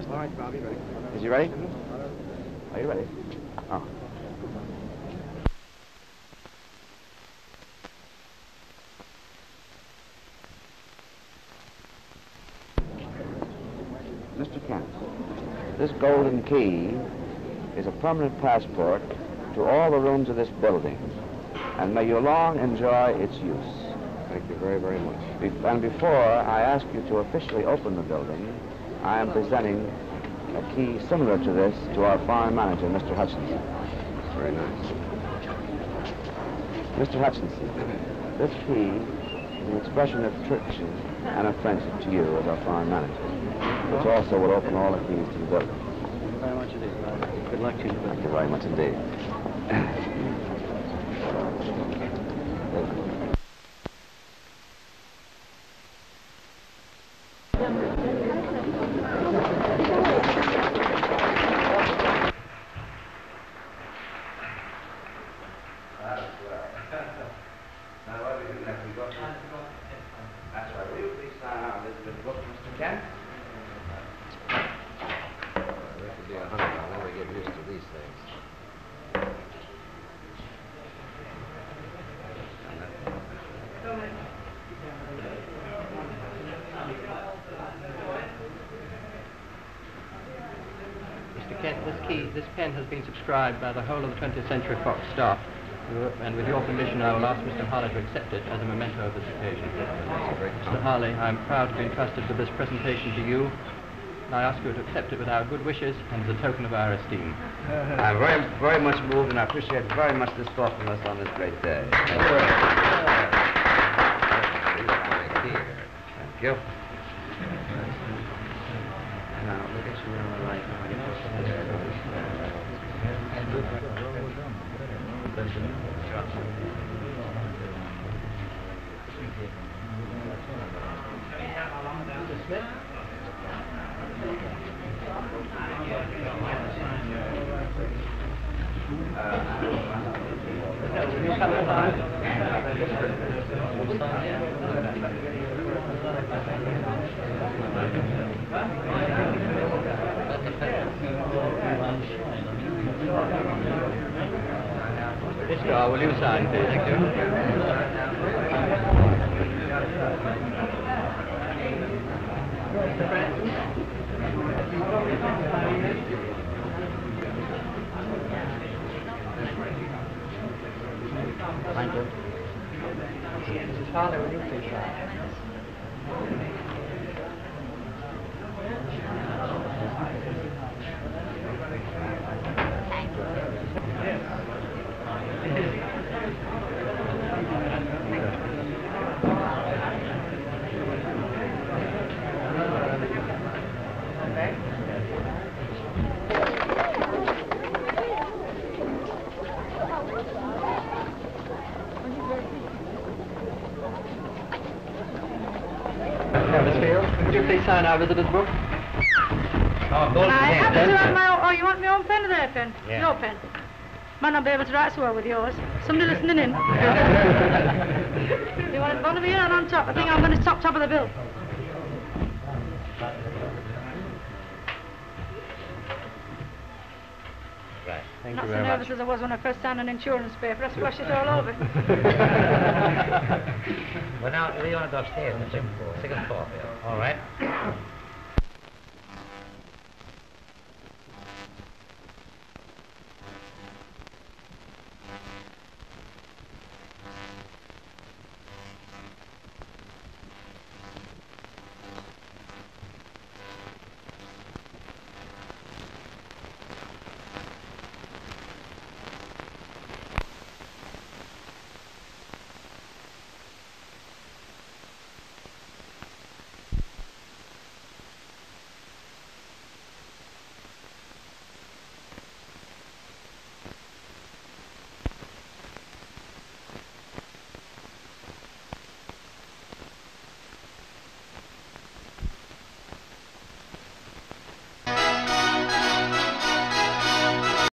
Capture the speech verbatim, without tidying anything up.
Mister? All right, Bobby, ready. Is he ready? Are you ready? Oh. Mister Kent, this golden key is a permanent passport to all the rooms of this building, and may you long enjoy its use. Thank you very, very much. Be and before I ask you to officially open the building, I am presenting a key similar to this to our foreign manager, Mister Hutchinson. Very nice. Mister Hutchinson, this key is an expression of tradition and of friendship to you as our foreign manager, which also will open all the keys to the building. Thank you very much indeed. Good luck to you. Thank you very much indeed. This key, this pen has been subscribed by the whole of the twentieth Century Fox staff, and with your permission I will ask Mr Harley to accept it as a memento of this occasion. Mr Harley, I am proud to be entrusted with this presentation to you, and I ask you to accept it with our good wishes and as a token of our esteem. I'm very, very much moved, and I appreciate very much this thoughtfulness on this great day. Thank you. Thank you. Now, look at you on the right. This car, will you sign, please? Thank you. Thank you. Missus Harley, will you please sign? Would you please sign our visitor's book? Oh, golden I pen. happen to have my own, oh, you want my own pen or their pen? Yeah. Your pen. Might not be able to write so well with yours. Somebody listening in. You want it bottom here and on top? I think I'm going to top top of the bill. Right. Thank Not you so very nervous much. as I was when I first signed an insurance paper. I splashed it all over. Well, now, we want to go upstairs, the second floor. Second floor, yeah. All right.